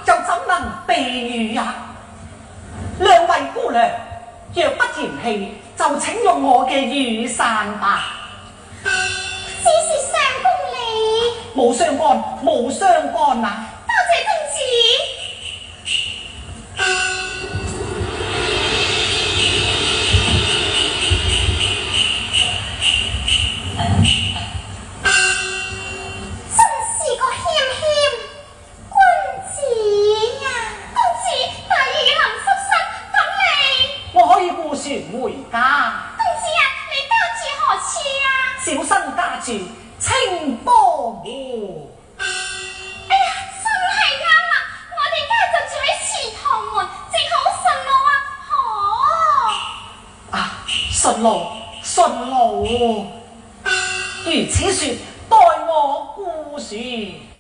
就怎能避雨呀？兩位姑娘，若不嫌棄，就請用我嘅雨傘吧。 只是相公你冇相干，冇相干啊！ 多謝公子。真是個謙謙君子呀！公子大意能復身，咁你我可以顧船回家。 公子啊，你家住何處啊？ 小生家住清波湖。 哎呀，真係啱啦！我哋家就住喺祠堂門，正好順路啊！ 啊，順路，順路。如此說，待我顧船。